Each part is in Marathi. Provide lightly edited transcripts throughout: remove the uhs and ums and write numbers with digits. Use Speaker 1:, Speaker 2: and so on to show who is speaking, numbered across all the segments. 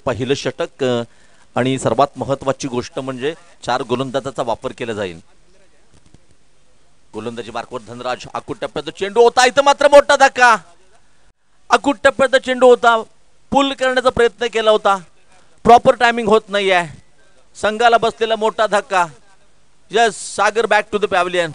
Speaker 1: पहिलं षटक आणि सर्वात महत्त्वाची गोष्ट म्हणजे 4 गोलंदाजाचा वापर केला जाईल. गोलंदाजी मार्कवर धनराज. आखूड टप्प्याचा चेंडू होता, इथं मात्र मोठा धक्का. आखूड टप्प्याचा चेंडू होता, पुल करण्याचा प्रयत्न केला होता, प्रॉपर टायमिंग होत नाही आहे. संघाला बसलेला मोठा धक्का. Yes, Sagar back to the pavilion.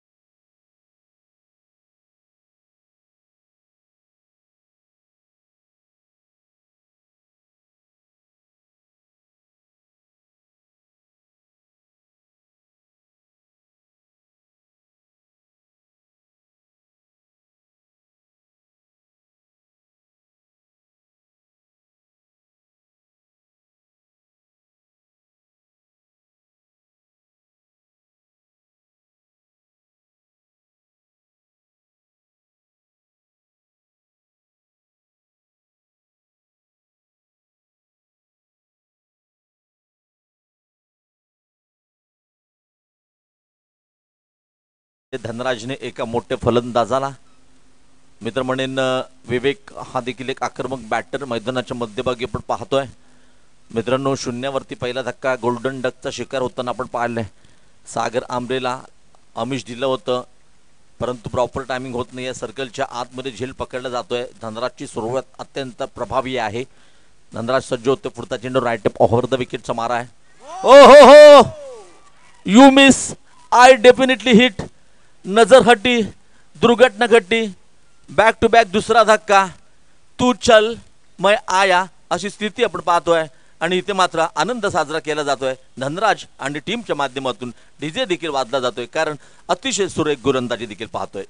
Speaker 1: धनराजने एका मोठ्या फलंदाजाला, मित्र म्हणेन विवेक हा देखील एक आक्रमक बॅटर मैदानाच्या मध्यभागी आपण पाहतोय. मित्रांनो, शून्यावरती पहिला धक्का गोल्डन डकचा शिकार होताना आपण पाहिलंय. सागर आंबरेला आमिष दिलं होतं, परंतु प्रॉपर टायमिंग होत नाही आहे. सर्कलच्या आतमध्ये झेल पकडला जातोय. धनराजची सुरुवात अत्यंत प्रभावी आहे. धनराज सज्ज होते. पुढचा चेंडू राईट अप ओव्हर द विकेटचा मारा आहे. ओ हो हो, you miss, I definitely hit. नजर हटी, दुर्घटना घडली. बॅक टू बॅक दुसरा धक्का. तू चल मैं आया अशी स्थिती आपण पाहतोय. आणि इथे मात्र आनंद साजरा केला जातोय. धनराज आणि टीमच्या माध्यमातून डीजे देखील वाजला जातोय, कारण अतिशय सुरेख गोलंदाजी देखील पाहतोय.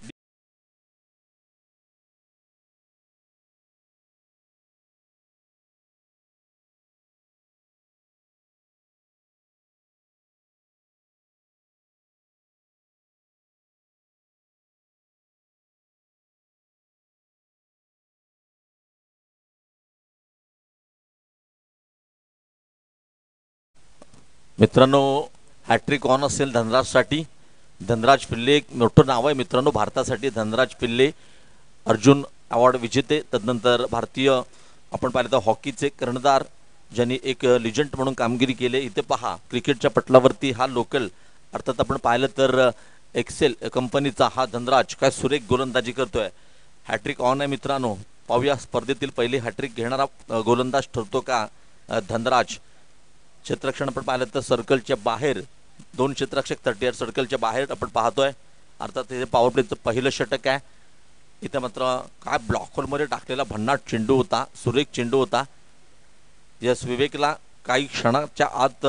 Speaker 1: मित्रांनो, हॅट्रिक ऑन असेल धनराजसाठी. धनराज पिल्ले एक मोठं नाव आहे मित्रांनो भारतासाठी. धनराज पिल्ले अर्जुन अवॉर्ड विजेते, तदनंतर भारतीय आपण पाहिलं तर हॉकीचे कर्णधार, ज्यांनी एक लिजंड म्हणून कामगिरी केली. इथे पहा, क्रिकेटच्या पटलावरती हा लोकल, अर्थात आपण पाहिलं तर एक्सेल कंपनीचा हा धनराज काय सुरेख गोलंदाजी करतोय. हॅट्रिक ऑन आहे मित्रांनो. पाहूया स्पर्धेतील पहिली हॅट्रिक घेणारा गोलंदाज ठरतो का धनराज. क्षेत्ररक्षण आपण पाहिलं तर सर्कलच्या बाहेर 2 क्षेत्ररक्षक 30 सर्कलच्या बाहेर आपण पाहतोय. अर्थात हे पॉवर प्लेचं पहिलं षटक आहे. इथे मात्र काय ब्लॉक होलमध्ये टाकलेला भन्नाट चेंडू होता, सुरेख चेंडू होता. यस, विवेकला काही क्षणाच्या आत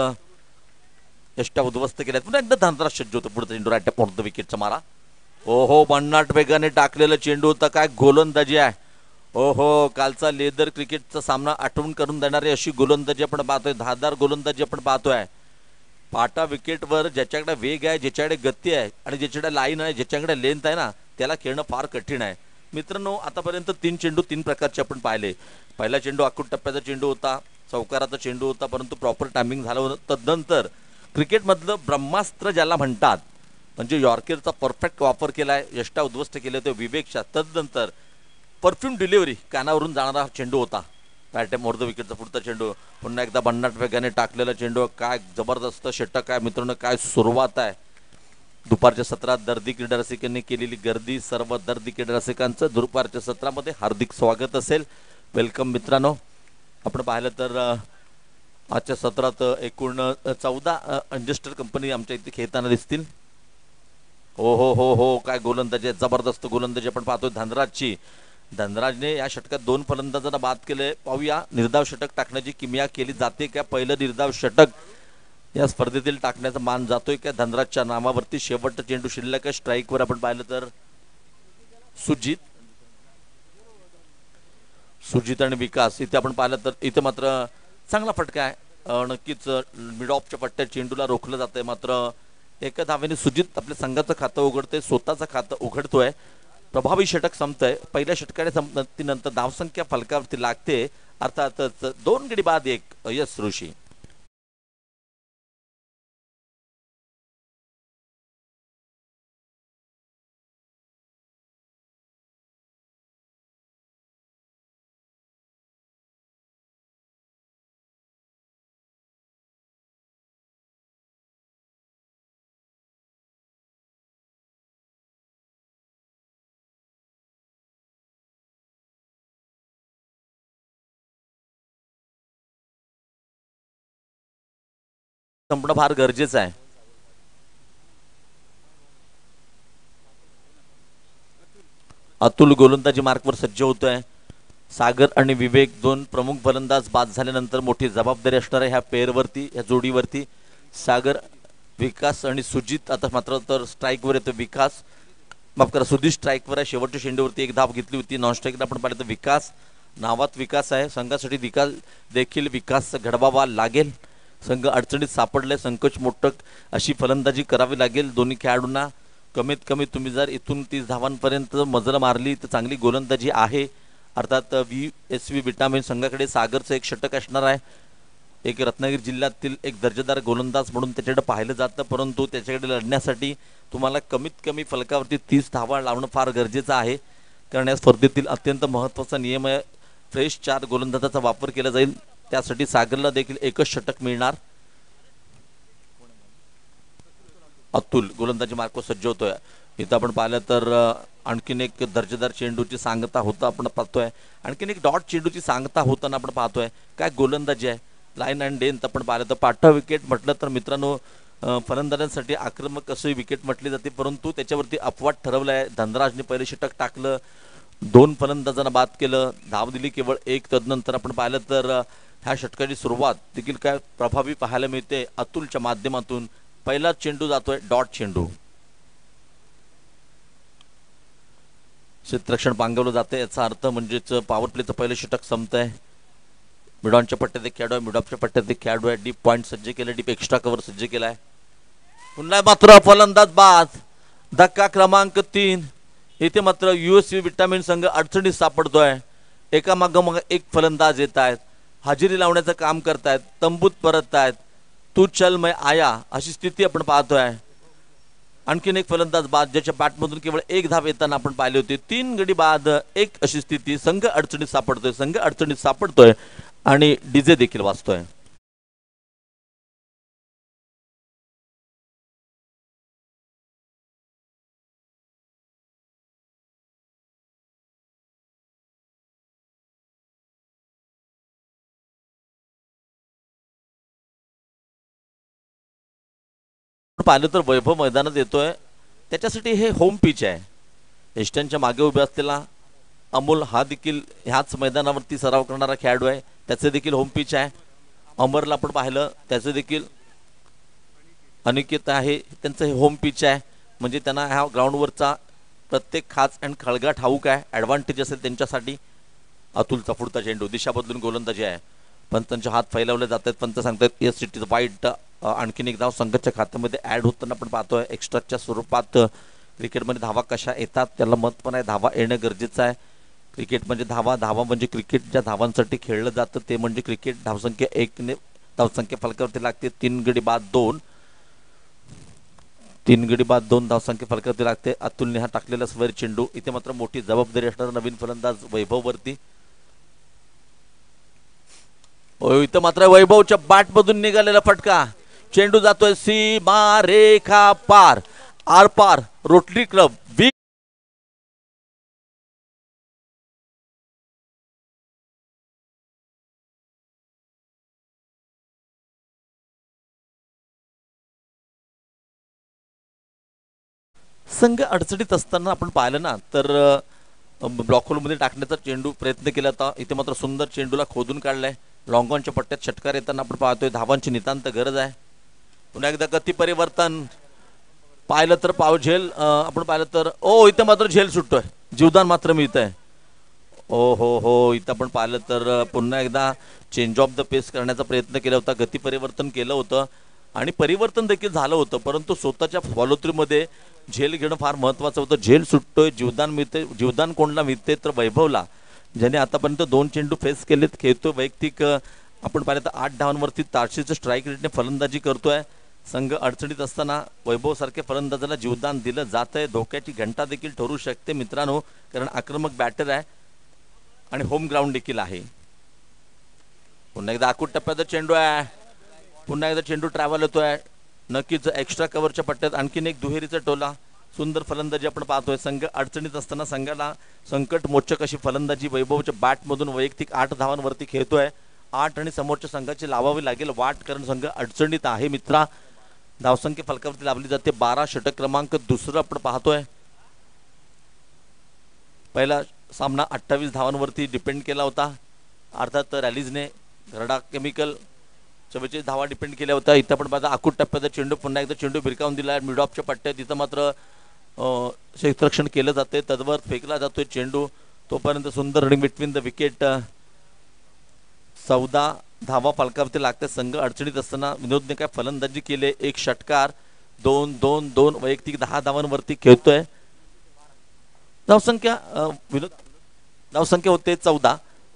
Speaker 1: यष्टा उद्ध्वस्त केल्यात. पुन्हा एकदा धनराज सज्ज होतं. पुढचा चेंडू राईट अप विकेटचा मारा. ओहो, भन्नाट वेगाने टाकलेला चेंडू होता. काय गोलंदाजी आहे. ओहो, कालचा लेदर क्रिकेटचा सामना आठवण करून देणारी अशी गोलंदाजी आपण पाहतोय. धारदार गोलंदाजी आपण पाहतोय. पाटा विकेटवर ज्याच्याकडे वेग आहे, ज्याच्याकडे गती आहे आणि ज्याच्याकडे लाईन आहे, ज्याच्याकडे लेंथ आहे ना, त्याला खेळणं फार कठीण आहे. मित्रांनो, आतापर्यंत 3 चेंडू 3 प्रकारचे आपण पाहिले. पहिला चेंडू आखूड टप्प्याचा चेंडू होता, चौकाराचा चेंडू होता, परंतु प्रॉपर टायमिंग झालं होतं. तदनंतर क्रिकेटमधलं ब्रह्मास्त्र ज्याला म्हणतात, म्हणजे यॉर्केरचा परफेक्ट वापर केलाय, यष्टा उद्ध्वस्त केले होते विवेकच्या. तदनंतर परफ्यूम डिलिव्हरी कानावरून जाणारा चेंडू होता. पॅटे मोर्द विकेटचा पुढचा चेंडू. पुन्हा एकदा भन्नाट वेगाने टाकलेला चेंडू. काय जबरदस्त षटक आहे मित्रांनो, काय सुरुवात आहे. दुपारच्या सत्रात दर्दी क्रीडा रसिकांनी केलेली गर्दी, सर्व दर्दी क्रीडा रसिकांचं दुपारच्या सत्रामध्ये हार्दिक स्वागत असेल. वेलकम मित्रांनो. आपण पाहिलं तर आजच्या सत्रात एकूण 14 इंडस्ट्रियल कंपनी आमच्या इथे खेळताना दिसतील. हो हो हो हो, काय गोलंदाजी, जबरदस्त गोलंदाजी आपण पाहतोय धनराजची. धनराजने या षटकात 2 फलंदाजांना बाद केले. पाहूया निर्धाव षटक टाकण्याची किमया केली जाते का. पहिलं निर्धाव षटक या स्पर्धेतील टाकण्याचा मान जातोय का धनराजच्या नामावरती. शेवटचा चेंडू शिल्लक आहे. स्ट्राईकवर आपण पाहिलं तर सुजित आणि विकास. इथे आपण पाहिलं तर इथे मात्र चांगला फटका आहे. नक्कीच मिड ऑफच्या पट्ट्यात चेंडूला रोखलं जातंय. मात्र एका धावेने सुजित आपल्या संघाचं खातं उघडतंय, स्वतःचं खातं उघडतोय. प्रभावी षटक संपतंय. पहिल्या षटकाने संपतीनंतर धावसंख्या फलकावरती लागते. अर्थातच 2 गडी बाद 1. यस ऋषी. संपणं फार गरजेचं आहे. अतुल गोलंदाजी मार्कवर सज्ज होतोय. सागर आणि विवेक दोन प्रमुख फलंदाज बाद झाल्यानंतर मोठी जबाबदारी असणार आहे ह्या पेअरवरती, ह्या जोडीवरती. सागर, विकास आणि सुजित आता मात्र तर स्ट्राईकवर येतो विकास, माफ करा सुधीर स्ट्राईकवर आहे. शेवटच्या शेंडूवरती एक धाव घेतली होती. नॉन स्ट्राईकला आपण पाहिलं तर विकास, नावात विकास आहे. संघासाठी विकास देखील विकास घडवावा लागेल. संघ अडचणीत सापडले, संकोच मोठक अशी फलंदाजी करावी लागेल दोन्ही खेळाडूंना. कमीत कमी तुम्ही जर इथून 30 धावांपर्यंत मजल मारली तर चांगली गोलंदाजी आहे. अर्थात VSV विटामिन संघाकडे सागरचं एक षटक असणार आहे. एक रत्नागिरी जिल्ह्यातील एक दर्जेदार गोलंदाज म्हणून त्याच्याकडे पाहिलं जातं, परंतु त्याच्याकडे लढण्यासाठी तुम्हाला कमीत कमी फलकावरती 30 धावा लावणं फार गरजेचं आहे. कारण या स्पर्धेतील अत्यंत महत्त्वाचा नियम आहे, फ्रेश 4 गोलंदाजाचा वापर केला जाईल. त्यासाठी सागरला देखील एकच षटक मिळणार. अतुल गोलंदाजी मार्कवर सज्ज होतोय. इथं आपण पाहिलं तर आणखीन एक दर्जेदार चेंडूची सांगता होता आपण पाहतोय. आणखीन एक डॉट चेंडूची सांगता होताना आपण पाहतोय. काय गोलंदाजी आहे, लाईन अँड डेन्थ आपण पाहिलं तर पाठा विकेट म्हटलं तर मित्रांनो फलंदाजांसाठी आक्रमक अशी विकेट म्हटली जाते, परंतु त्याच्यावरती अपवाद ठरवला आहे. धनराजने पहिले षटक टाकलं, 2 फलंदाजांना बाद केलं, धाव दिली केवळ 1. तदनंतर आपण पाहिलं तर ह्या षटकाची सुरुवात देखील काय प्रभावी पाहायला मिळते अतुलच्या माध्यमातून. पहिला चेंडू जातोय डॉट चेंडू, क्षेत्ररक्षण पांगवलं जाते. याचा अर्थ म्हणजेच पॉवर प्लेचं पहिलं षटक संपतंय. मिडॉनच्या पट्ट्यात एक खेळाडू आहे, मिडॉपच्या पट्ट्यात एक खेळाडू आहे. डीप पॉईंट सज्ज केलं, डीप एक्स्ट्रा कव्हर सज्ज केलाय. पुन्हा मात्र फलंदाज बाद, धक्का क्रमांक 3. इथे मात्र USV विटामिन संघ अडचणीत सापडतोय. एकामागोमाग एक फलंदाज येत आहेत, हजेरी लावण्याचं काम करतायत, तंबूत परत आहेत. तू चल मैं आया अशी स्थिती आपण पाहतोय. आणखीन एक फलंदाज बाद, ज्याच्या बॅटमधून केवळ 1 धाव येताना आपण पाहिले होते. 3 गडी बाद 1 अशी स्थिती. संघ अडचणीत सापडतोय, संघ अडचणीत सापडतोय आणि डीजे देखील वाजतोय. पाहिलं तर वैभव मैदानात येतोय, त्याच्यासाठी हे होम पिच आहे. एस्टनच्या मागे उभे असलेला अमोल हा देखील ह्याच मैदानावरती सराव करणारा खेळाडू आहे, त्याचे देखील होम पिच आहे. अमरला आपण पाहिलं, त्याचं देखील अनिकेत आहे, त्यांचं हे होम पिच आहे. म्हणजे त्यांना ह्या ग्राउंडवरचा प्रत्येक खाच आणि खळगा ठाऊक आहे, ॲडव्हान्टेज असेल त्यांच्यासाठी. अतुलचा पुढचा चेंडू, दिशा बदलून गोलंदाजी आहे. पंचांचे हात फैलावले जात आहेत. पंच सांगतात एस सिटीचं वाईट. आणखीन एक धाव संघाच्या खात्यामध्ये ॲड होताना आपण पाहतोय. एक्स्ट्राच्या स्वरूपात क्रिकेटमध्ये धावा कशा येतात त्याला महत्त्व आहे, धावा येणं गरजेचं आहे. क्रिकेट म्हणजे धावा, धावा म्हणजे क्रिकेट ज्या धावांसाठी खेळलं जातं ते म्हणजे क्रिकेट. धावसंख्या 1 धावसंख्या फलकावरती लागते. 3 गडी बाद 2, 3 गडी बाद 2 धावसंख्या फलकावरती लागते. अतुलने हा टाकलेला स्वर चेंडू. इथे मात्र मोठी जबाबदारी असणार नवीन फलंदाज वैभववरती. इथं मात्र वैभवच्या बॅटमधून निघालेला फटका, चेंडू जातोय सीमा रेखा पार, आर पार. रोटरी क्लब संघ अडचणीत असताना आपण पाहिलं ना तर ब्लॉक होलमध्ये टाकण्याचा चेंडू प्रयत्न केला होता. इथे मात्र सुंदर चेंडूला खोदून काढलाय. लॉंगॉनच्या पट्ट्यात षटकार येताना आपण पाहतोय धावांची नितांत गरज आहे. पुन्हा एकदा गती परिवर्तन पाहिलं तर झेल आपण पाहिलं तर इथं मात्र झेल सुटतोय, जीवदान मात्र मिळतंय. हो इथं आपण पाहिलं तर पुन्हा एकदा चेंज ऑफ द पेस करण्याचा प्रयत्न केला होता, गती परिवर्तन केलं होतं आणि परिवर्तन देखील झालं होतं, परंतु स्वतःच्या फॉलोथ्रूमध्ये झेल घेणं फार महत्त्वाचं होतं. झेल सुटतोय, जीवदान मिळते. जीवदान कोणला मिळते तर वैभवला, ज्याने आतापर्यंत 2 चेंडू फेस केलेत. खेळतो वैयक्तिक आपण पाहिलं तर 8 धावांवरती 400चं स्ट्राईक रेटने फलंदाजी करतोय. संघ अडचणीत असताना वैभव सारख्या फलंदाजाला जीवदान दिलं जात आहे. धोक्याची घंटा देखील ठरू शकते मित्रांनो, कारण आक्रमक बॅटर आहे आणि होम ग्राउंड देखील आहे. पुन्हा एकदा आखूट टप्प्याचा चेंडू आहे, पुन्हा एकदा चेंडू ट्रॅव्हल होतोय. नक्कीच एक्स्ट्रा कव्हरच्या पट्ट्यात आणखीन एक दुहेरीचा टोला. सुंदर फलंदाजी आपण पाहतोय. संघ अडचणीत असताना संघाला संकट मोचक अशी फलंदाजी वैभवच्या बॅटमधून वैयक्तिक 8 धावांवरती खेळतोय. 8 आणि समोरच्या संघाची लावावी लागेल वाट, कारण संघ अडचणीत आहे मित्रा. धावसंख्या फलकावरती लावली जाते 12. षटक क्रमांक दुसरं आपण पाहतोय. पहिला सामना 28 धावांवरती डिपेंड केला होता. अर्थात रॅलीजने घरडा केमिकल 44 धावा डिपेंड केल्या होत्या. इथं पण बघा आखूट टप्प्याचा चेंडू पुन्हा एकदा चेंडू भिरकावून दिला मिड ऑफच्या पट्ट्यात. इथं मात्र क्षेत्ररक्षण केलं जाते, तदवर फेकला जातोय चेंडू. तोपर्यंत सुंदर रनिंग बिटवीन द विकेट. 14 धावा फलकावरती लागते. संघ अडचणीत असताना विनोदने काय फलंदाजी केले. एक षटकार, 2-2-2 वैयक्तिक 10 धावांवरती खेळतोय. धावसंख्या विनोद धावसंख्या होते 14.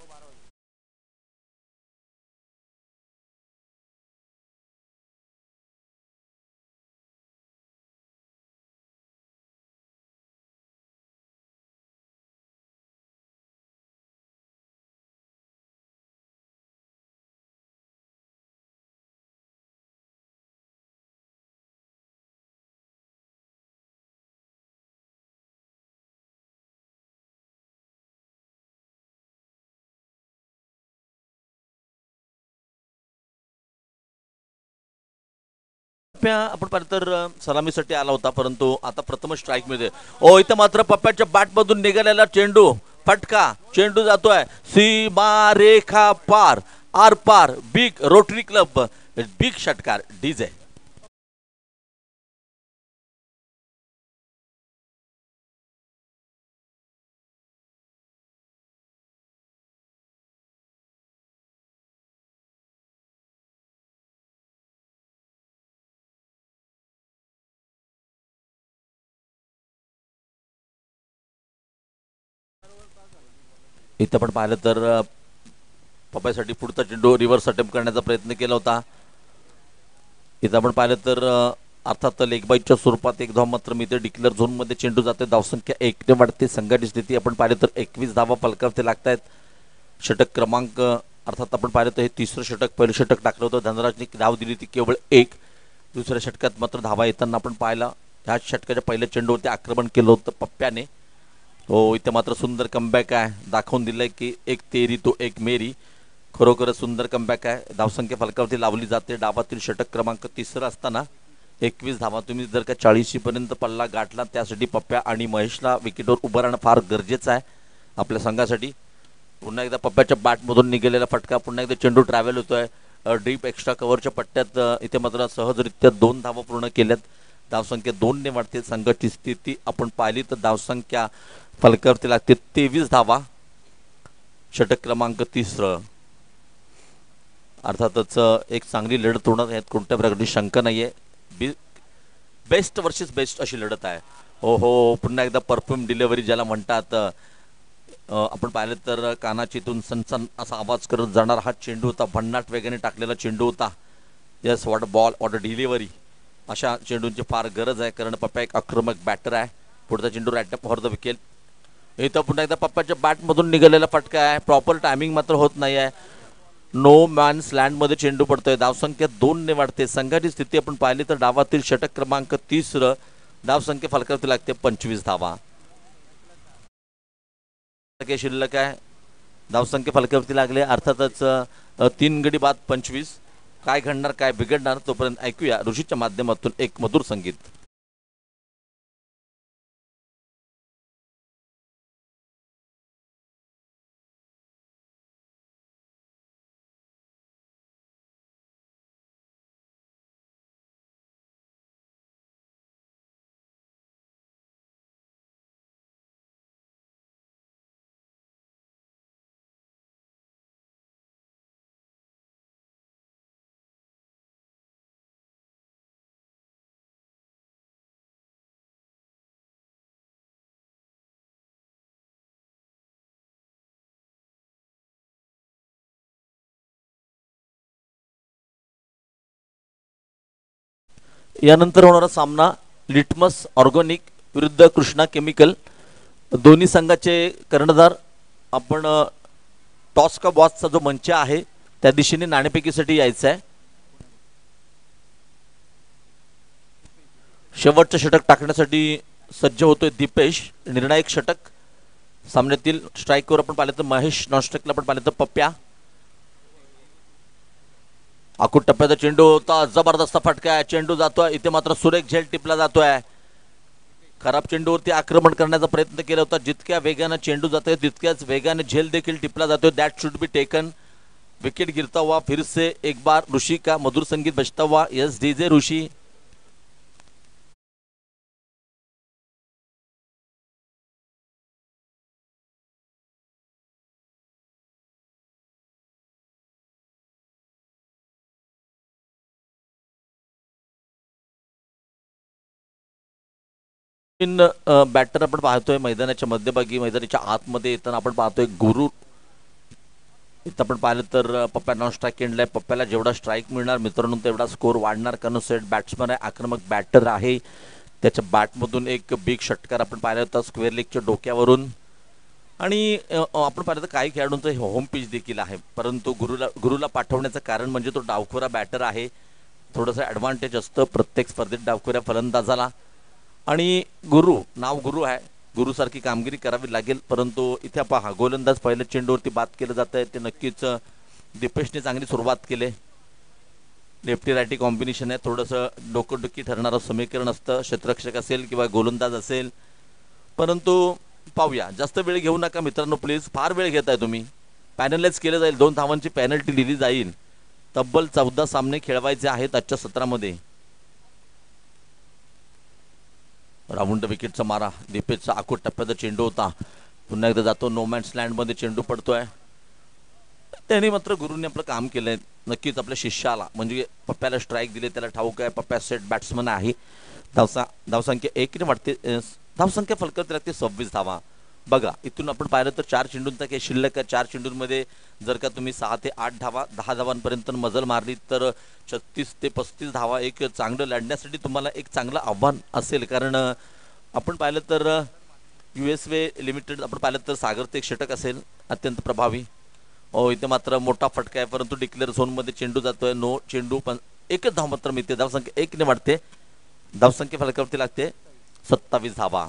Speaker 1: आपण पाहिलं तर सलामीसाठी आला होता, परंतु आता प्रथम स्ट्राईक मध्ये. ओ इथं मात्र पप्प्याच्या बॅटमधून निघालेला चेंडू, फटका, चेंडू जातोय सीमा रेखा पार, आर पार. बिग रोटरी क्लब, बिग षटकार डीजे. इथं पण पाहिलं तर पप्पासाठी पुढचा चेंडू रिव्हर्स अटेम्प्ट करण्याचा प्रयत्न केला होता. इथं आपण पाहिलं तर अर्थात लेग बाईटच्या स्वरूपात एक धाव मात्र मिळते. डिक्लेअर झोनमध्ये चेंडू जाते. धावसंख्या 1 ने वाढते. संघाची स्थिती आपण पाहिलं तर 21 धावा फलकावरती लागतायत. षटक क्रमांक अर्थात आपण पाहिलं तर हे तिसरं षटक, पहिलं षटक टाकलं होतं धनराजने, धाव दिली ती केवळ 1. दुसऱ्या षटकात मात्र धावा येताना आपण पाहिला. ह्या षटकाच्या पहिल्या चेंडूवरती आक्रमण केलं होतं पप्प्याने. हो इथे मात्र सुंदर कमबॅक आहे. दाखवून दिलंय की एक तेरी तो एक मेरी. खरोखरच सुंदर कमबॅक आहे. धावसंख्या फलकावरती लावली जाते. डावातील षटक क्रमांक तिसरं असताना 21 धावा. तुम्ही जर का 40 पर्यंत पल्ला गाठला, त्यासाठी पप्प्या आणि महेशला विकेटवर उभं राहणं फार गरजेचं आहे आपल्या संघासाठी. पुन्हा एकदा पप्प्याच्या बॅटमधून निघालेला फटका, पुन्हा एकदा चेंडू ट्रॅव्हल होतोय डीप एक्स्ट्रा कव्हरच्या पट्ट्यात. इथे मात्र सहजरित्या 2 धावा पूर्ण केल्यात. धावसंख्या 2 ने वाढते. संघाची स्थिती आपण पाहिली तर धावसंख्या फलकावरती लागते 23 धावा. षटक क्रमांक तिसरं. अर्थातच एक चांगली लढत होणार यात कोणत्या प्रकारची शंका नाहीये. बेस्ट वर्सेस बेस्ट अशी लढत आहे. हो हो पुन्हा एकदा परफ्यूम डिलिव्हरी ज्याला म्हणतात. आपण पाहिलं तर कानाची इथून सनसन असा आवाज करत जाणार हा चेंडू होता. भन्नाट वेगाने टाकलेला चेंडू होता. Yes what ball or delivery. अशा चेंडूंची फार गरज आहे, कारण पप्पा एक आक्रमक बॅटर आहे. पुढचा चेंडू रॅट फॉर द विकेट. इथं पुन्हा एकदा पप्पाच्या बॅटमधून निघालेला फटका आहे. प्रॉपर टायमिंग मात्र होत नाही आहे. नो मॅन्स लँडमध्ये चेंडू पडतोय. धावसंख्या 2 ने वाढते. संघाची स्थिती आपण पाहिली तर डावातील षटक क्रमांक तिसरं. धावसंख्या फलकावरती लागते 25 धावा. शिल्लक आहे. धावसंख्या फलकावरती लागले. अर्थातच 3 गडी बाद 25. काय घडणार, काय बिघडणार, तोपर्यंत ऐकूया ऋषीच्या माध्यमातून एक मधुर संगीत. यानंतर होणारा सामना लिटमस ऑर्गॅनिक विरुद्ध कृष्णा केमिकल. दोन्ही संघाचे कर्णधार आपण टॉस का बॉसचा जो मंच आहे त्या दिशेने नाणेफेकीसाठी यायचं आहे. शेवटचं षटक टाकण्यासाठी सज्ज होतोय दीपेश. निर्णायक षटक सामन्यातील. स्ट्राईकवर आपण पाहिलं तर महेश, नॉनस्ट्राईकला आपण पाहिलं तर पप्प्या. आखूड टप्प्याचा चेंडू होता, जबरदस्त फटका आहे, चेंडू जातोय इथे मात्र सुरेख झेल टिपला जातोय. खराब चेंडूवरती आक्रमण करण्याचा प्रयत्न केला होता, जितक्या वेगाने चेंडू जातोय तितक्याच वेगाने झेल देखील टिपला जातोय. That should be taken. Wicket गिरता हुआ फिर से एक बार ऋषि का मधुर संगीत बजता हुआ. Yes DJ Rishi. इन बॅटर आपण पाहतोय मैदानाच्या मध्यभागी, मैदानाच्या आतमध्ये येताना आपण पाहतोय गुरु. इथं आपण पाहिलं तर पप्प्या नॉन स्ट्राईक केलेला आहे. पप्प्याला जेवढा स्ट्राईक मिळणार मित्रांनो तेवढा स्कोर वाढणार, कारण सेट बॅट्समन आहे, आक्रमक बॅटर आहे. त्याच्या बॅटमधून एक बिग षटकार आपण पाहिला होता स्क्वेअर लेगच्या डोक्यावरून. आणि आपण पाहिलं तर काही खेळाडूंचं होम पिच देखील आहे, परंतु गुरुला पाठवण्याचं कारण म्हणजे तो डावखोरा बॅटर आहे. थोडंसं ॲडव्हान्टेज असतं प्रत्येक स्पर्धेत डावखोऱ्या फलंदाजाला. आणि नाव गुरु आहे, गुरुसारखी कामगिरी करावी लागेल. परंतु इथे पहा गोलंदाज पहिल्या चेंडूवरती बाद केलं जात आहे. ते नक्कीच दीपेशने चांगली सुरुवात केली. लेफ्टी रायटी कॉम्बिनेशन आहे, थोडंसं डोकंडुकी ठरणारं समीकरण असतं, क्षेत्ररक्षक असेल किंवा गोलंदाज असेल. परंतु पाहूया, जास्त वेळ घेऊ नका मित्रांनो प्लीज, फार वेळ घेताय तुम्ही. पॅनलाइज केलं जाईल, 2 धावांची पॅनल्टी दिली जाईल. तब्बल 14 सामने खेळवायचे आहेत आजच्या सत्रामध्ये. राऊंड विकेटचा मारा, दीपेशचा आखूड टप्प्याचा चेंडू होता, पुन्हा एकदा जातो नो मॅन्स लँडमध्ये, चेंडू पडतोय. त्याने मात्र गुरुने आपलं काम केलंय. नक्कीच आपल्या शिष्याला म्हणजे पप्प्याला स्ट्राईक दिले, त्याला ठाऊक आहे पप्प्या सेट बॅट्समन आहे. धावसंख्या 1 ने वाढते, धावसंख्या फलकावरती लागते 26 धावा. बघा इथून आपण पाहिलं तर 4 चेंडूंचा काही शिल्लक आहे. 4 चेंडूंमध्ये जर का तुम्ही 6 ते 8 धावा, 10 धावांपर्यंत मजल मारली तर 36 ते 35 धावा एक चांगलं लढण्यासाठी तुम्हाला एक चांगलं आव्हान असेल. कारण आपण पाहिलं तर USA लिमिटेड आपण पाहिलं तर सागर ते एक षटक असेल अत्यंत प्रभावी. हो इथे मात्र मोठा फटका आहे, परंतु डिक्लेअर झोनमध्ये चेंडू जातोय. नो चेंडू, पण एकच धाव मात्र मिळते, धावसंख्या 1 ने वाढते. धावसंख्या फलकावरती लागते 27 धावा.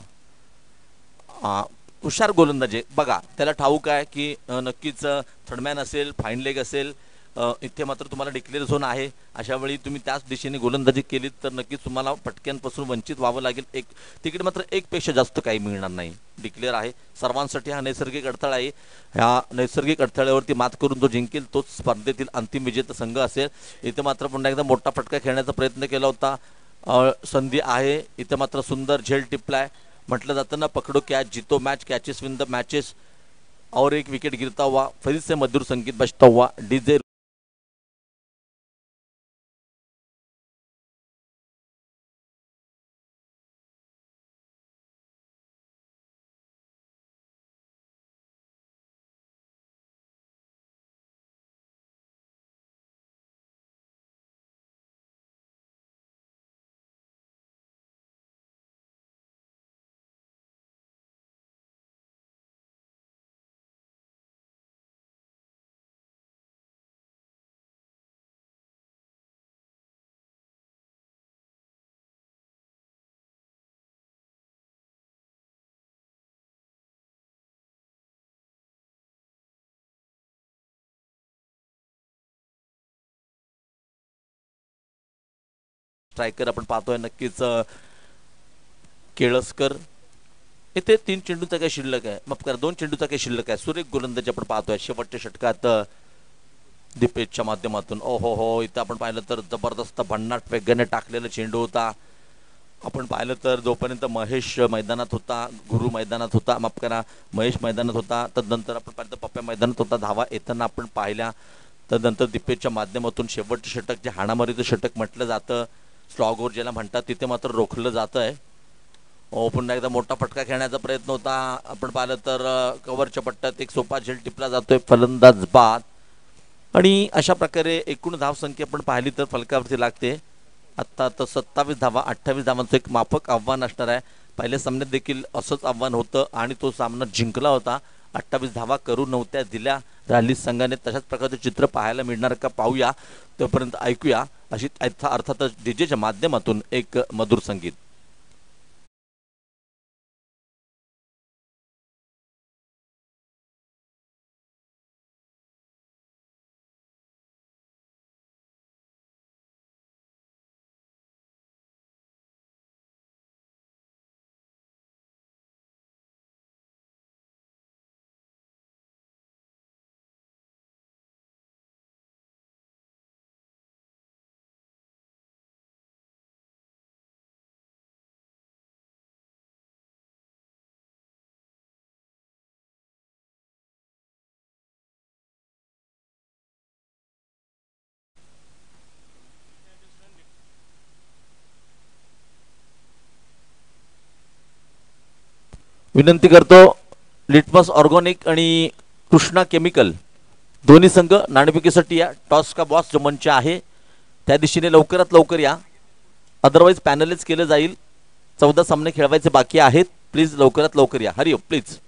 Speaker 1: हुशार गोलंदाजी बघा, त्याला ठाऊक आहे की नक्कीच थर्डमॅन असेल, फाईन लेग असेल, इथे मात्र तुम्हाला डिक्लेअर झोन आहे. अशा वेळी तुम्ही त्याच दिशेने गोलंदाजी केलीत तर नक्कीच तुम्हाला फटक्यांपासून वंचित व्हावं लागेल. एक तिकडे मात्र एकपेक्षा जास्त काही मिळणार नाही. डिक्लेअर आहे, सर्वांसाठी हा नैसर्गिक अडथळा आहे. ह्या नैसर्गिक अडथळ्यावरती मात करून जो जिंकेल तोच स्पर्धेतील अंतिम विजेता संघ असेल. इथे मात्र पुन्हा एकदा मोठा फटका खेळण्याचा प्रयत्न केला होता. संधी आहे, इथे मात्र सुंदर झेल टिपलाय. म्हटलं जातं ना, पकडो कॅच जीतो match, catches win the matches. और एक विकेट गिरता हुआ फिर से मधुर संगीत बजता हुआ. डीजे स्ट्रायकर आपण पाहतोय नक्कीच केळसकर. इथे 3 चेंडूचा काही शिल्लक आहे, माफ करा 2 चेंडूचा काही शिल्लक आहे. सुरेख गोलंदाजी आपण पाहतोय शेवटच्या षटकात दीपेशच्या माध्यमातून. ओ हो हो, इथं आपण पाहिलं तर जबरदस्त भन्नाट वेगाने टाकलेला चेंडू होता. आपण पाहिलं तर जोपर्यंत महेश मैदानात होता, गुरु मैदानात होता, माफ करा महेश मैदानात होता, तदनंतर आपण पाहिलं तर पप्प्या मैदानात होता, धावा येताना आपण पाहिल्या. तदनंतर दीपेशच्या माध्यमातून शेवटचं षटक, जे हाणामारीचं षटक म्हटलं जातं, स्लॉग ओव्हर ज्याला म्हणतात, तिथे मात्र रोखलं जात आहे. पुन्हा एकदा मोठा फटका खेळण्याचा प्रयत्न होता. आपण पाहिलं तर कव्हरच्या पट्ट्यात एक सोपा झेल टिपला जातोय, फलंदाज बाद. आणि अशा प्रकारे एकूण धावसंख्या आपण पाहिली तर फलकावरती लागते आत्ता तर 27 धावा. 28 धावांचं एक माफक आव्हान असणार आहे. पहिल्या सामन्यात देखील असंच आव्हान होतं आणि तो सामना जिंकला होता. 28 धावा करू नव्हत्या दिल्या रॅली संघाने. तशाच प्रकारचं चित्र पाहायला मिळणार का पाहूया. तोपर्यंत ऐकूया अशी अर्थातच डीजेच्या माध्यमातून एक मधुर संगीत. विनंती करतो लिटमस ऑर्गॅनिक आणि कृष्णा केमिकल दोन्ही संघ नाणेफेकीसाठी या. टॉस का बॉस जो मंच आहे त्या दिशेने लवकरात लवकर या, अदरवाईज पॅनलच केलं जाईल. 14 सामने खेळवायचे बाकी आहेत. प्लीज लवकरात लवकर या. हरिओम प्लीज.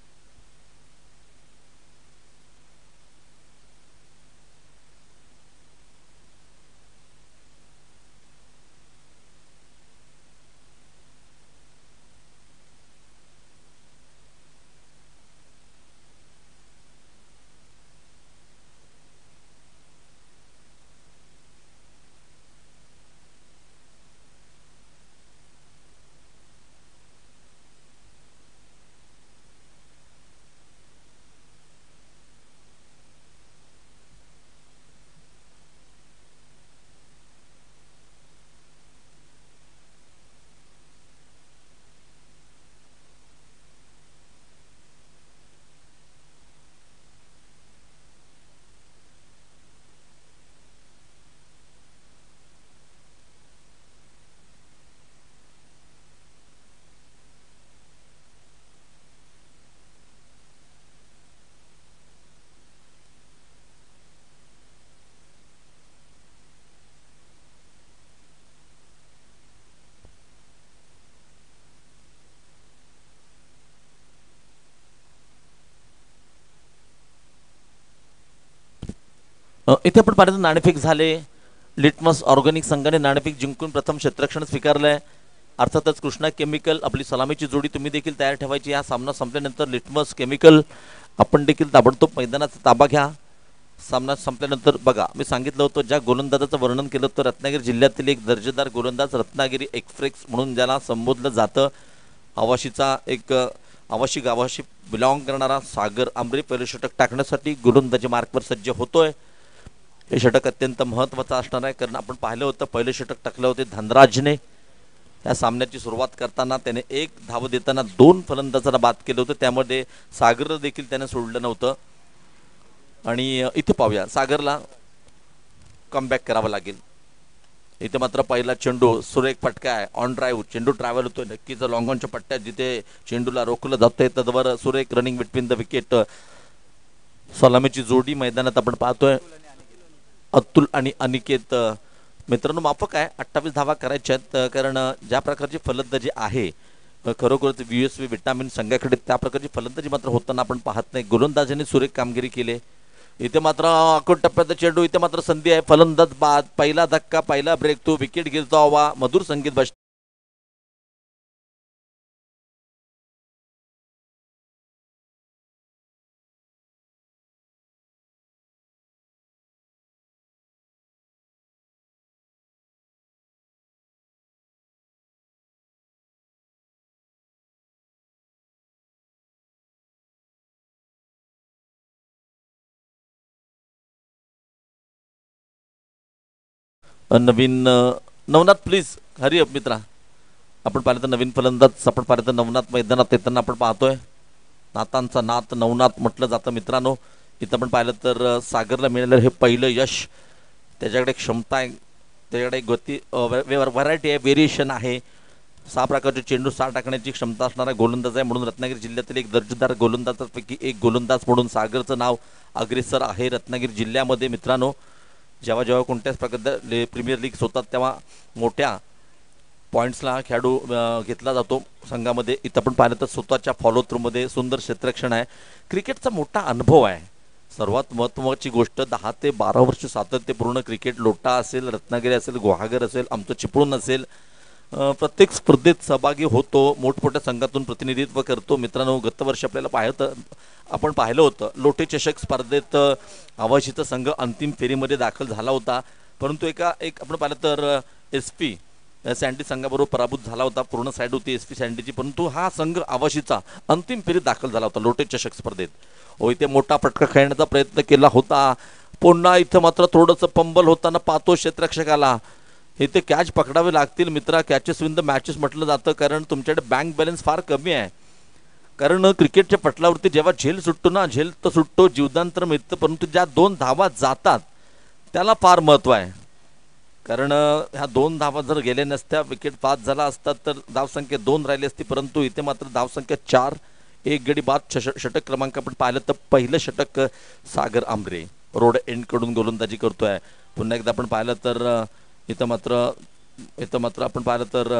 Speaker 1: इथे आपण पाहिलं नाणेफेक झाले. लिटमस ऑर्गॅनिक संघाने नाणेफेक जिंकून प्रथम क्षेत्ररक्षण स्वीकारलंय. अर्थातच कृष्णा केमिकल आपली सलामीची जोडी तुम्ही देखील तयार ठेवायची. हा सामना संपल्यानंतर लिटमस केमिकल आपण देखील ताबडतोब मैदानाचा ताबा घ्या. सामना संपल्यानंतर बघा, मी सांगितलं होतं ज्या गोलंदाजाचं वर्णन केलं होतं, रत्नागिरी जिल्ह्यातील एक दर्जेदार गोलंदाज, रत्नागिरी एक्सप्रेस म्हणून ज्याला संबोधलं जातं, आवाशीचा एक आवाशी गावाशी बिलॉंग करणारा सागर आंबरे पहिलं षटक टाकण्यासाठी गोलंदाजी मार्कवर सज्ज होतोय. हे षटक अत्यंत महत्त्वाचं असणार आहे, कारण आपण पाहिलं होतं पहिलं षटक टाकलं होते धनराजने. या सामन्याची सुरुवात करताना त्याने 1 धाव देताना 2 फलंदाजांना बाद केलं होतं. त्यामध्ये सागर देखील त्याने सोडलं नव्हतं. आणि इथे पाहूया, सागरला कमबॅक करावं लागेल. इथे मात्र पहिला चेंडू सुरेख फटका आहे, ऑन ड्राईव्ह चेंडू ट्रॅव्हल होतोय. नक्कीच लॉंग ऑनच्या पट्ट्यात जिथे चेंडूला रोखलं जातंय तदवर सुरेख रनिंग बिटवीन द विकेट. सलामीची जोडी मैदानात आपण पाहतोय, अतुल आणि अनिकेत. मित्रांनो माफक आहे, 28 धावा करायच्या आहेत, कारण ज्या प्रकारची फलंदाजी आहे खरोखरच VSV विटामिन संघाकडे त्या प्रकारची फलंदाजी मात्र होताना आपण पाहत नाही. गोलंदाजांनी सुरेख कामगिरी केली. इथे मात्र अकोट टप्प्याचा चेंडू, इथे मात्र संधी आहे, फलंदाज बाद, पहिला धक्का, पहिला ब्रेक, तो विकेट गिरतो हवा, मधुर संगीत बस. Navin Navnath please hurry up मित्रा. आपण पाहिलं तर नवीन फलंदाज आपण पाहिलं तर नवनाथ मैदानात येताना आपण पाहतोय. नातांचा नाथ नवनाथ म्हटलं जातं मित्रांनो. इथं आपण पाहिलं तर सागरला मिळालेलं हे पहिलं यश. त्याच्याकडे क्षमता आहे, त्याच्याकडे गती, व्हरायटी आहे, व्हेरिएशन आहे. 6 प्रकारचे चेंडू 6 टाकण्याची क्षमता असणारा गोलंदाज आहे. म्हणून रत्नागिरी जिल्ह्यातील एक दर्जेदार गोलंदाजांपैकी एक गोलंदाज म्हणून सागरचं नाव अग्रेसर आहे रत्नागिरी जिल्ह्यामध्ये. मित्रांनो जेव्हा जेव्हा कोणत्याच प्रकारचे प्रीमियर लीग्स होतात तेव्हा मोठ्या पॉईंट्सला खेळाडू घेतला जातो संघामध्ये. इथं आपण पाहिलं तर स्वतःच्या फॉलो थ्रूमध्ये सुंदर क्षेत्ररक्षण आहे, क्रिकेटचा मोठा अनुभव आहे. सर्वात महत्त्वाची गोष्ट 10 ते 12 वर्ष सातत्यपूर्ण क्रिकेट, लोटा असेल, रत्नागिरी असेल, गुहागर असेल, आमचं चिपळूण असेल, प्रत्येक स्पर्धेत सहभागी होतो, मोठमोठ्या संघातून प्रतिनिधित्व करतो. मित्रांनो गतवर्षी आपल्याला आपण पाहिलं होतं लोटे चषक स्पर्धेत आवाशीचा संघ अंतिम फेरीमध्ये दाखल झाला होता, परंतु एक आपण पाहिलं तर SP सँडी संघाबरोबर पराभूत झाला होता. पूर्ण साईड होती SP सँडीची, परंतु हा संघ आवाशीचा अंतिम फेरीत दाखल झाला होता लोटे चषक स्पर्धेत. इथे मोठा फटका खेळण्याचा प्रयत्न केला होता. पुन्हा इथं मात्र थोडंसं पंबल होताना पाहतो क्षेत्ररक्षकाला. इथे कॅच पकडावे लागतील मित्रा, कॅचेस विन द मॅचेस म्हटलं जातं, कारण तुमच्याकडे बँक बॅलन्स फार कमी आहे. कारण क्रिकेटच्या पटलावरती जेव्हा झेल सुटतो ना, झेल तर सुटतो, जीवदान तर मिळतं, परंतु ज्या 2 धावा जातात त्याला फार महत्त्व आहे. कारण ह्या 2 धावा जर गेल्या नसत्या विकेट पास झाला असतात तर धावसंख्या 2 राहिली असती, परंतु इथे मात्र धावसंख्या 4, एक गडी बाद. षटक क्रमांक आपण पाहिलं तर पहिलं षटक सागर आंबरे रोड एंड कडून गोलंदाजी करतोय. पुन्हा एकदा आपण पाहिलं तर इथं मात्र आपण पाहिलं तर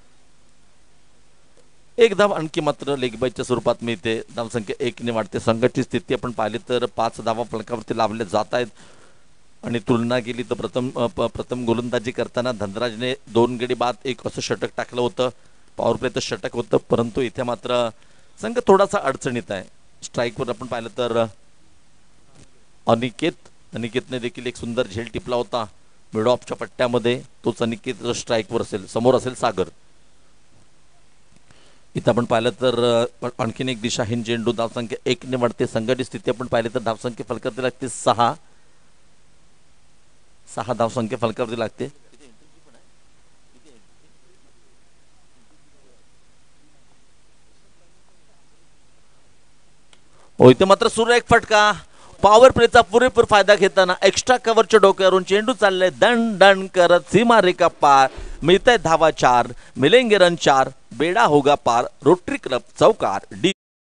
Speaker 1: एक धाव आणखी मात्र लेग बायच्या स्वरूपात मिळते. धावसंख्या 1 वाढते. संघाची स्थिती आपण पाहिली तर 5 धावा फलकावरती लावल्या जात आहेत आणि तुलना केली तर प्रथम गोलंदाजी करताना धनराजने 2 गडी बाद एक असं षटक टाकलं होतं. पॉवर प्लेचं षटक होतं, परंतु इथे मात्र संघ थोडासा अडचणीत आहे. स्ट्राईकवर आपण पाहिलं तर अनिकेतने देखील एक सुंदर झेल टिपला होता मिड ऑफच्या पट्ट्यामध्ये. तोच अनिकेत स्ट्राईकवर असेल, समोर असेल सागर. इथं आपण पाहिलं तर आणखीन एक दिशाहीन चेंडू. धावसंख्या 1 वाढते. संघाची स्थिती आपण पाहिली तर धावसंख्या फलकावरती लागते 6 धावसंख्या फलकावरती लागते. हो, इथे मात्र सुरेख फटका. पॉवर प्लेचा पुरेपूर फायदा घेताना एक्स्ट्रा कव्हरच्या डोक्यावरून चेंडू चाललाय दण दण करत सीमारेखा पार. मिळतंय धावा 4, मिलेंगे रन 4, बेडा होगा पार. रोटरी क्लब चौकार डी.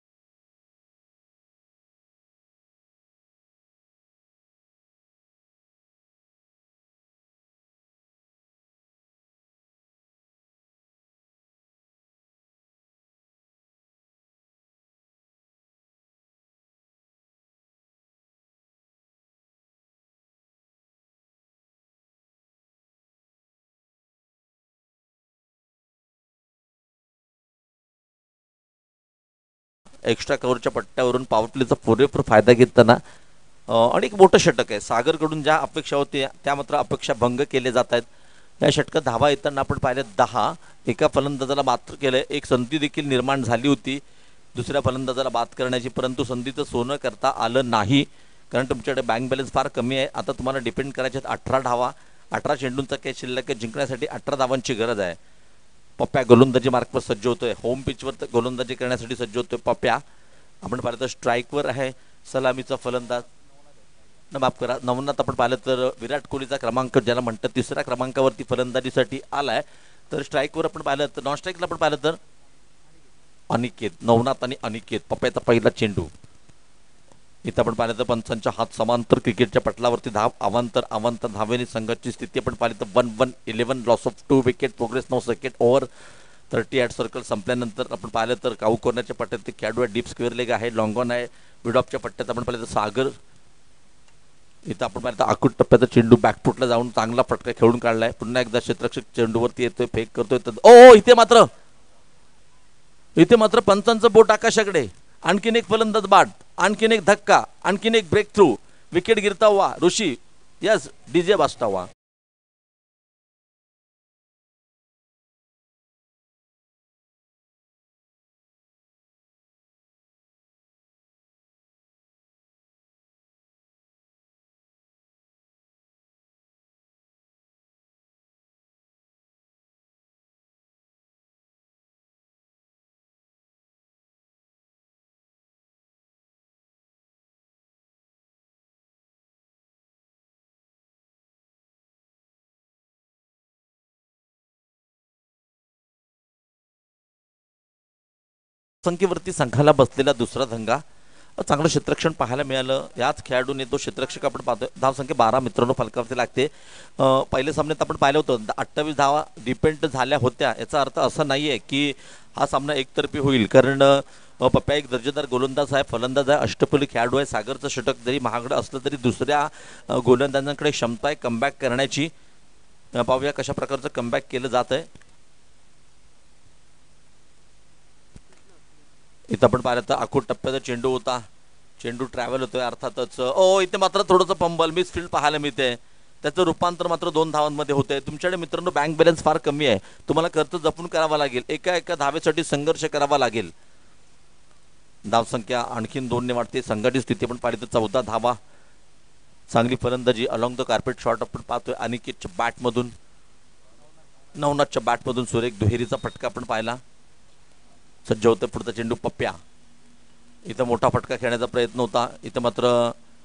Speaker 1: एक्स्ट्रा कव्हरच्या पट्ट्यावरून पॉवर प्लेचा पुरेपूर फायदा घेताना आणि एक मोठं षटक आहे. सागरकडून ज्या अपेक्षा होत्या त्या मात्र अपेक्षा भंग केले जात आहेत. या षटकात धावा येताना आपण पाहिलं 10. एका फलंदाजाला मात्र केलंय. एक संधी देखील निर्माण झाली होती दुसऱ्या फलंदाजाला बाद करण्याची, परंतु संधीचं सोनं करता आलं नाही कारण तुमच्याकडे बँक बॅलन्स फार कमी आहे. आता तुम्हाला डिपेंड करायचे 18 धावा. 18 चेंडूंचा काही शिल्लक जिंकण्यासाठी 18 धावांची गरज आहे. पप्प्या गोलंदाजी मार्कवर सज्ज होतोय. होम पिचवर गोलंदाजी करण्यासाठी सज्ज होतोय पप्प्या. आपण पाहिलं तर स्ट्राईकवर आहे सलामीचा फलंदाज, माफ करा, नवनाथ. आपण पाहिलं तर विराट कोहलीचा क्रमांक ज्याला म्हणतात 3ऱ्या क्रमांकावरती फलंदाजीसाठी आलाय. तर स्ट्राईकवर आपण पाहिलं तर नॉन स्ट्राईकला आपण पाहिलं तर अनिकेत, नवनाथ आणि अनिकेत. पप्प्याचा पहिला चेंडू. इथं आपण पाहिलं तर पंचांच्या हात समांतर क्रिकेटच्या पटलावरती धाव अवांतर धावेने संघाची स्थिती आपण पाहिली तर 1-1-11 loss of 2 wicket. Progress 9 second over 30 circle संपल्यानंतर आपण पाहिलं तर काऊ कोर्नरच्या पट्ट्यात कॅडू आहे, डीप स्क्वेअर लेग आहे, लॉंग ऑन आहे. मिडऑफच्या पट्ट्यात आपण पाहिलं तर सागर. इथं आपण पाहिलं तर आकुट टप्प्याचा चेंडू बॅकफुटला जाऊन चांगला फटका खेळून काढलाय. पुन्हा एकदा क्षेत्ररक्षक चेंडूवरती येतोय, फेक करतोय. ओ इथे मात्र पंचांचं बोट आकाशाकडे. आणखीन एक फलंदाज बाद, आणखीन एक धक्का, आणखीन एक ब्रेक थ्रू. विकेट गिरता हुआ ऋषी, यस डीजे बजता हुआ. संख्येवरती संघाला बसलेला दुसरा धंगा. चांगलं क्षेत्ररक्षण पाहायला मिळालं. याच खेळाडूने तो क्षेत्ररक्षक आपण पाहतोय. धावसंख्या 12 मित्रांनो फलकावरती लागते. पहिल्या सामन्यात आपण पाहिलं होतं 28 धावा डिपेंड झाल्या होत्या. याचा अर्थ असा नाहीये की हा सामना एकतर्फी होईल, कारण पप्प्या एक दर्जेदार गोलंदाज आहे, फलंदाज आहे, अष्टपैलू खेळाडू आहे. सागरचं षटक जरी महागडं असलं तरी दुसऱ्या गोलंदाजांकडे क्षमता आहे कमबॅक करण्याची. पाहूया कशा प्रकारचं कमबॅक केलं जात आहे. इथं आपण पाहिलं तर आखूट टप्प्याचा चेंडू होता. चेंडू ट्रॅव्हल होतोय अर्थातच. इथे मात्र थोडंसं पंबल मिस फील्ड पाहायला मिळते. त्याचं रूपांतर मात्र 2 धावांमध्ये होतंय. तुमच्याकडे मित्रांनो बँक बॅलन्स फार कमी आहे. तुम्हाला खर्च जपून करावा लागेल. एका धावेसाठी संघर्ष करावा लागेल. धावसंख्या आणखीन 2 ने वाढते. संघाची स्थिती पण पाहिली तर 14 धावा. चांगली फलंदाजी अलॉंग द कार्पेट शॉट आपण पाहतोय अनिकेतच्या बॅटमधून, नवनाथच्या बॅटमधून सुरेख दुहेरीचा फटका आपण पाहिला. सज्ज होतं पुढचा चेंडू पप्प्या. इथं मोठा फटका खेळण्याचा प्रयत्न होता. इथं मात्र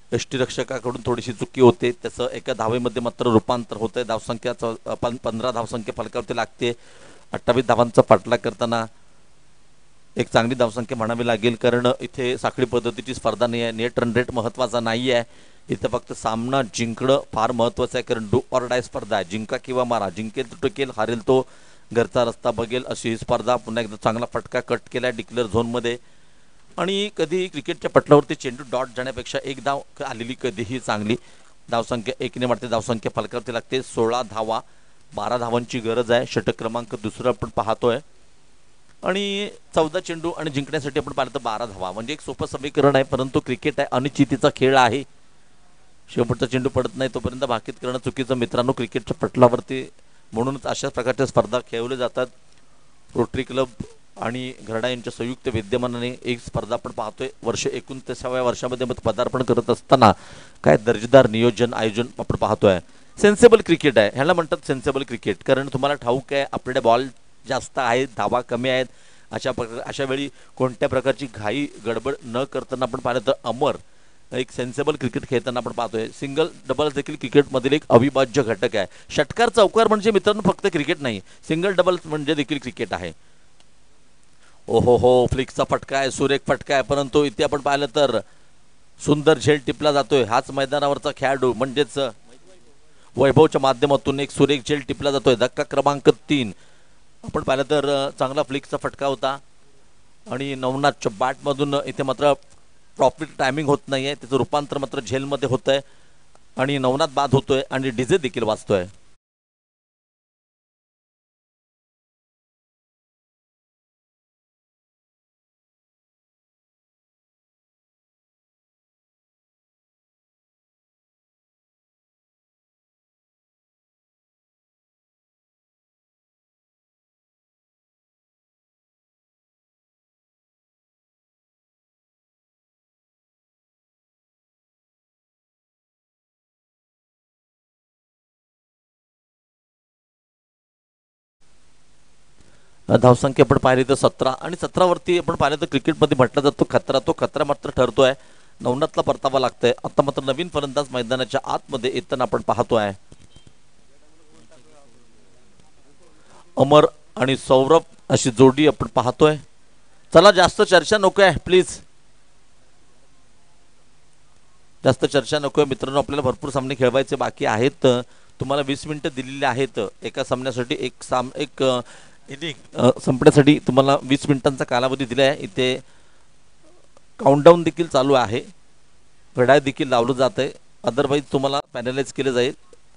Speaker 1: यष्टीरक्षकाकडून थोडीशी चुकी होते, त्याचं एका धावेमध्ये मात्र रूपांतर होतंय. धावसंख्या 15 धावसंख्या फलकावरती लागते. 28 धावांचा पाठलाग करताना एक चांगली धावसंख्या म्हणावी लागेल, कारण इथे साखळी पद्धतीची स्पर्धा नाही आहे. नेट रन रेट महत्त्वाचा नाही आहे इथं, फक्त सामना जिंकणं फार महत्त्वाचं आहे, कारण डू ऑर डाय स्पर्धा आहे. जिंका किंवा मारा, जिंकेल तो टिकेल, हारेल तो घरचा रस्ता बघेल अशी ही स्पर्धा. पुन्हा एकदा चांगला फटका कट केला डिक्लेअर झोनमध्ये. आणि कधी क्रिकेटच्या पटलावरती चेंडू डॉट जाण्यापेक्षा एक धाव आलेली कधीही चांगली. धावसंख्या 1ने वाढते, धावसंख्या फलकावरती लागते 16 धावा. 12 धावांची गरज आहे. षटक क्रमांक दुसरा आपण पाहतोय. आणि 14 चेंडू आणि जिंकण्यासाठी आपण पाहिलं तर 12 धावा, म्हणजे एक सोपं समीकरण आहे. परंतु क्रिकेट आहे, अनिश्चितीचा खेळ आहे. शेवटचा चेंडू पडत नाही तोपर्यंत भाकीत करणं चुकीचं मित्रांनो क्रिकेटच्या पटलावरती. म्हणूनच अशाच प्रकारच्या स्पर्धा खेळवल्या जातात. रोटरी क्लब आणि घरडा यांच्या संयुक्त विद्यमानाने एक स्पर्धा आपण पाहतोय. वर्ष 29व्या वर्षामध्ये पदार्पण करत असताना काय दर्जेदार नियोजन आयोजन आपण पाहतोय. सेन्सेबल क्रिकेट आहे, ह्याला म्हणतात सेन्सेबल क्रिकेट, कारण तुम्हाला ठाऊक आहे आपल्याकडे बॉल जास्त आहेत, धावा कमी आहेत. अशा वेळी कोणत्या प्रकारची घाई गडबड न करताना आपण पाहिलं तर अमर एक सेन्सेबल क्रिकेट खेळताना आपण पाहतोय. सिंगल डबल्स देखील क्रिकेटमधील एक अविभाज्य घटक आहे. षटकार चौकार म्हणजे मित्रांनो फक्त क्रिकेट नाही, सिंगल डबल्स म्हणजे देखील क्रिकेट आहे. ओहो हो, फ्लिक्सचा फटका आहे, सुरेख फटका आहे, परंतु इथे आपण पाहिलं तर सुंदर झेल टिपला जातोय. हाच मैदानावरचा खेळाडू म्हणजेच वैभवच्या माध्यमातून एक सुरेख झेल टिपला जातोय. धक्का क्रमांक 3 आपण पाहिलं तर चांगला फ्लिक्सचा फटका होता. आणि नवनाथच्या बॅटमधून इथे मात्र प्रॉफिट टायमिंग होत नाही आहे, त्याचं रूपांतर मात्र झेलमध्ये होत आहे. आणि नवनाथ बाद होतोय आणि डीजे देखील वाजतोय. धावसंख्या आपण पाहिली तर 17 आणि 17वरती आपण पाहिलं तर क्रिकेटमध्ये म्हटलं जातो खतरा, तो खतरा मात्र ठरतोय. नवनाथला परतावा लागतंय. आता मात्र नवीन फलंदाज मैदानाच्या आतमध्ये येताना आपण पाहतोय. अमर आणि सौरभ अशी जोडी आपण पाहतोय. चला जास्त चर्चा नको आहे प्लीज, जास्त चर्चा नको आहे मित्रांनो. आपल्याला भरपूर सामने खेळवायचे बाकी आहेत. तुम्हाला 20 मिनिटं दिलेली आहेत एका सामन्यासाठी. एक इनिंग संपण्यासाठी तुम्हाला 20 मिनिटांचा कालावधी दिला आहे. इथे काउंटडाऊन देखील चालू आहे, घड्याळ देखील लावलं जात आहे. अदरवाईज तुम्हाला पॅनलाइज केलं जाईल.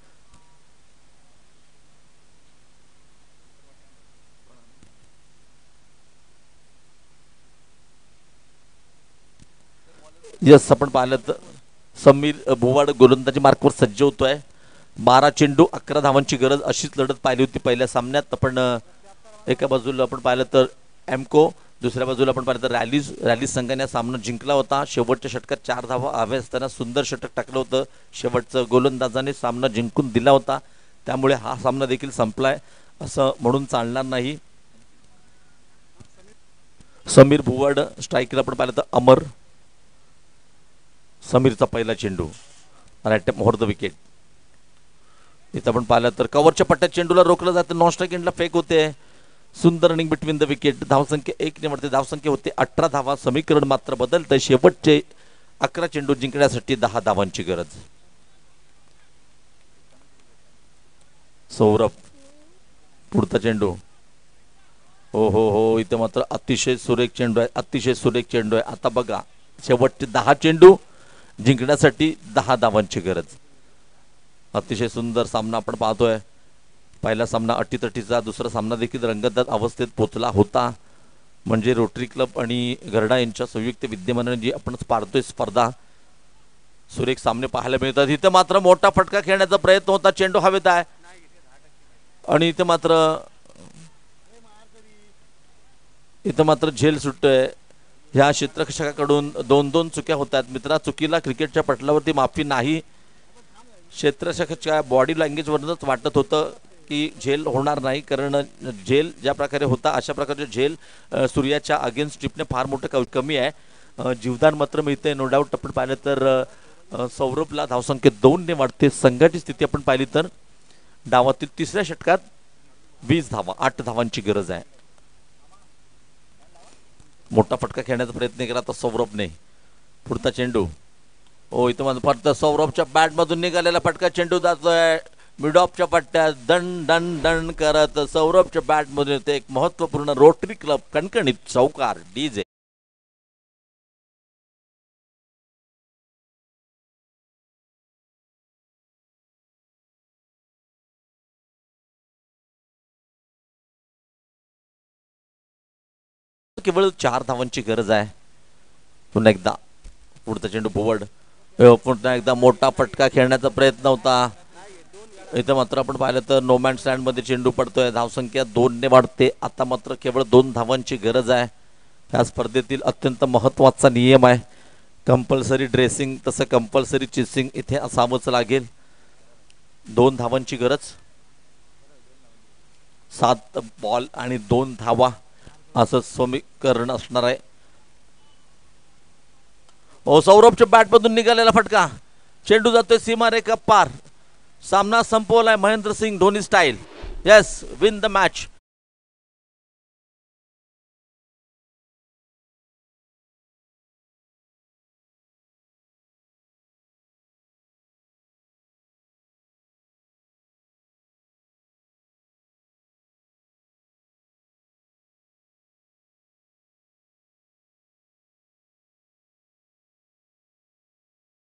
Speaker 1: यस, आपण पाहिलं तर समीर भुवाड गोलंदाजी मार्कवर सज्ज होतोय. 12 चेंडू 11 धावांची गरज अशीच लढत पाहिली होती पहिल्या सामन्यात. आपण एका बाजूला आपण पाहिलं तर एमको, दुसऱ्या बाजूला आपण पाहिलं तर रॅलीज संघाने सामना जिंकला होता. शेवटच्या षटकात 4 धावा हव्या असताना सुंदर षटक टाकलं होतं. शेवटचं गोलंदाजाने सामना जिंकून दिला होता. त्यामुळे हा सामना देखील संपलाय असं म्हणून चालणार नाही. समीर भुवाड स्ट्राईकला आपण पाहिलं तर अमर. समीरचा पहिला चेंडू राईट मोहर द विकेट. इथं आपण पाहिलं तर कव्हरच्या पट्ट्यात चेंडूला रोखलं जातं. नॉन स्ट्राईक एंडला फेक होते. सुंदर रनिंग बिटवीन द विकेट. धावसंख्या 1 ने वाढते. धावसंख्या होते 18 धावा. समीकरण मात्र बदलतं. शेवटचे 11 चेंडू जिंकण्यासाठी 10 धावांची गरज. सौरभ पुढचा चेंडू. हो हो हो, इथे मात्र अतिशय सुरेख चेंडू आहे, अतिशय सुरेख चेंडू आहे. आता बघा शेवटचे 10 चेंडू जिंकण्यासाठी 10 धावांची गरज. अतिशय सुंदर सामना आपण पाहतोय. पहिला सामना अटीतटीचा, दुसरा सामना देखील रंगतदार अवस्थेत पोहोचला होता. म्हणजे रोटरी क्लब आणि घरडा यांच्या संयुक्त विद्यमानाने जी आपण पाहतोय स्पर्धा, सुरेख सामने पाहायला मिळतात. इथे मात्र मोठा फटका खेळण्याचा प्रयत्न होता, चेंडू हवेत आहे आणि इथे मात्र झेल सुटतोय. ह्या क्षेत्ररक्षकाकडून 2-2 चुक्या होतात मित्रा. चुकीला क्रिकेटच्या पटलावरती माफी नाही. क्षेत्ररक्षकाच्या बॉडी लँग्वेजवरूनच वाटत होतं की झेल होणार नाही, कारण झेल ज्या प्रकारे होता अशा प्रकारचे झेल सूर्याच्या अगेन्स्ट टिपणे फार मोठं कमी आहे. जीवदान मात्र मिळते नो डाऊट. आपण पाहिलं तर सौरभला धावसंख्या 2 ने वाढते. संघाची स्थिती आपण पाहिली तर डावातील तिसऱ्या षटकात 20 धावा, 8 धावांची गरज आहे. मोठा फटका खेळण्याचा प्रयत्न केला तर सौरभने. पुढचा चेंडू इथं माझं फक्त सौरभच्या बॅट मधून निघालेला फटका चेंडू जातोय मिड ऑफच्या पट्ट्यात. दण दण दण करत सौरभच्या बॅट मधून येते एक महत्वपूर्ण रोटरी क्लब कणकणीत चौकार. डीजे केवळ 4 धावांची गरज आहे. पुन्हा एकदा पुढचा चेंडू बोवर्ड. पुन्हा एकदा मोठा फटका खेळण्याचा प्रयत्न होता. इथं मात्र आपण पाहिलं तर नोमॅन स्टँड मध्ये चेंडू पडतोय. धावसंख्या 2 ने वाढते. आता मात्र केवळ 2 धावांची गरज आहे. या स्पर्धेतील अत्यंत महत्वाचा नियम आहे. कंपल्सरी ड्रेसिंग तसं कंपल्सरी चेसिंग इथे असावंच लागेल. 2 धावांची गरज. 7 बॉल आणि 2 धावा असं समीकरण असणार आहे. सौरभच्या बॅटमधून निघालेला फटका चेंडू जातोय सीमारेखा पार. सामना संपवलाय Mahendra Singh Dhoni style. Yes, win the match.